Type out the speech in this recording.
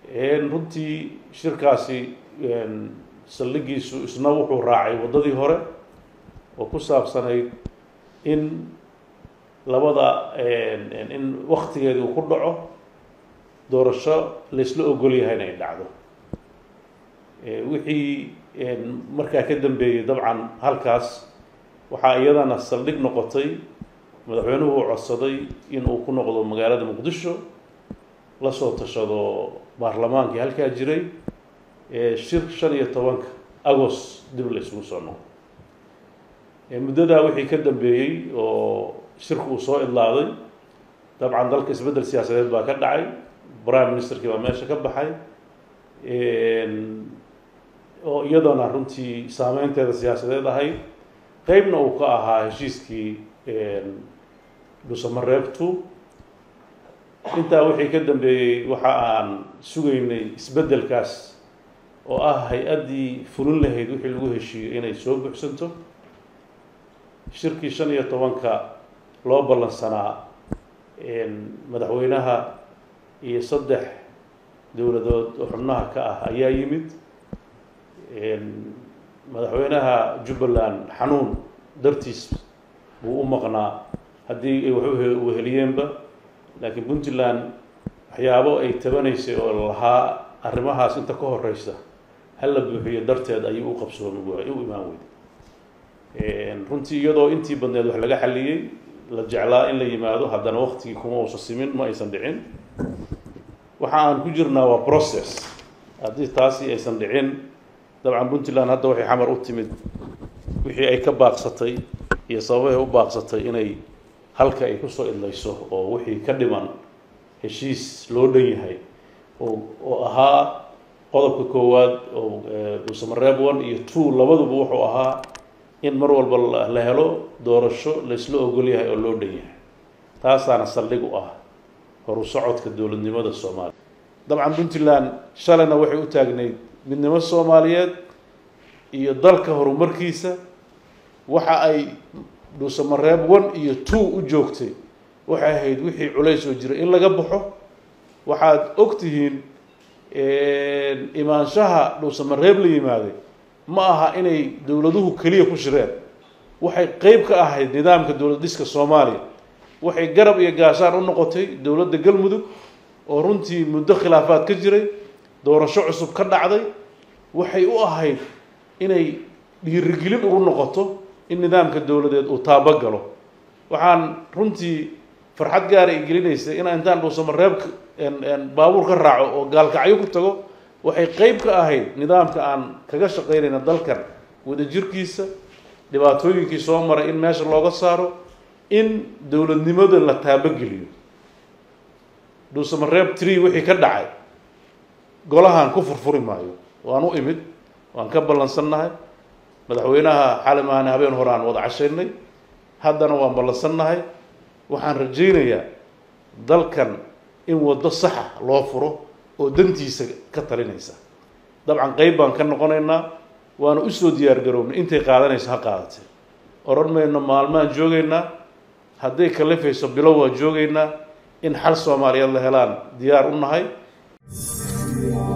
runtii shirkaasi saldhigiisu isna wuxuu raacay waddadii hore oo ku saabsanayd in labada in waqtigeedii uu ku dhaco doorasho laysla ogol yahay inay dhacdo wixii markaa ka dambeeyey dabcan halkaas waxaa iyadana saldhig noqotay madaxweynuhu uu codsaday inuu ku noqdo magaalada muqdisho la soo tashado baarlamaankii halkaa jiray shir 15 agost dib la isugu soo noqdo muddadaa wixii ka dambeeyey oo shirku uu soo idlaaday dabcan dalka isbeddel siyaasadeed baa ka dhacay prime ministerkii baa meesha ka baxay oo iyadana runtii saameynteeda siyaasadeed ahayd qaybna uu ka ahaa heshiiskii Dhuusamareeb 2 intaa wixii ka dambeeyey waxa aan sugaynay isbeddelkaas oo ah hay-addii fulin lahayd wixii lagu heshiiyey inay soo buuxsanto shirkii 15 loo ballansanaa madaxweynaha iyo 3 dowladood oo xubnaha ka ah ayaa yimid madaxweynaha Jubbaland xanuun dartiis buu u maqnaa haddii ay wax u heliyeenba laakiin Puntland waxyaabo ay tabanaysay oo lahaa arrimahaas inta ka horeysa hal la buuxiyo darteed ayuu u qabsoomay u imaan weyday runtii iyadoo intii badneed wax laga xaliyey la jeclaa in la yimaado haddana waqtigii kuma uusan simin ma aysan dhicin waxa aan ku jirnaa waa process haddii taasi aysan dhicin dabcan Puntland hadda waxay xamar u timid wixii ay ka baaqsatay iyo sababaha u baaqsatay inay halka ay ku soo idlayso oo wixii ka dhiman heshiis loo dhan yahay oo ahaa qodobka koowaad oo Dhuusamareeb 1 iyo 2 labaduba wuxuu ahaa in mar walba la helo doorasho la isla ogol yahay oo loo dhan yahay taasaana saldhig u ah horu socodka dowladnimada Soomaaliya dabcan Puntland shalayna waxay u taagnayd midnimo Soomaaliyeed iyo dalka horumarkiisa waxa ay Dhuusamareeb 1 iyo 2 u joogtay waxay ahayd wixii culays oo jiray in laga baxo waxaad ogtihiin imaanshaha Dhuusamareeb la yimaaday ma aha inay dowladuhu kaliya ku shireen waxay qayb ka ahayd nidaamka dowlad dhiska Soomaaliya waxay garab iyo gaashaan u noqotay dowladda Galmudug oo runtii muddo khilaafaad ka jiray doorasho cusub ka dhacday waxay u ahayd inay dhiirigelin ugu noqoto in nidaamka dowladeed uu taabo galo waxaan runtii farxad gaar ah gelinaysa in intaan Dhuusamareeb baabuur ka raaco oo gaalkacyo ku tago waxay qayb ka ahayd nidaamka aan kaga shaqeynayna dalkan wadajirkiisa dhibaatooyinkii soo maray in meesha looga saaro in dowladnimada la taabo geliyo Dhuusamareeb 3 wixii ka dhacay golahan ku furfuri maayo waan u imid waan ka ballansannahay madaxweynaha xalimahan habeen hore aan wada cashaynay haddana waan ballansannahay waxaan rajaynayaa dalkan in waddo sax ah loo furo oo dantiisa ka talinaysa dabcan qayb baan ka noqonaynaa waana u soo diyaar garoobnay intay qaadanayso ha qaadatay oran mayno maalmaan joogaynaa hadday kalifayso bilow waa joogaynaa in xal Soomaaliyeed la helaan diyaar u nahay